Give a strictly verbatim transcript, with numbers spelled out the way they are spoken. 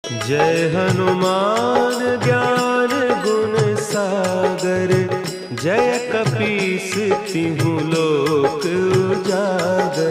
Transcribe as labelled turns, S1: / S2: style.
S1: जय हनुमान ज्ञान गुण सागर, जय कपीस तिहुँ लोक उजागर।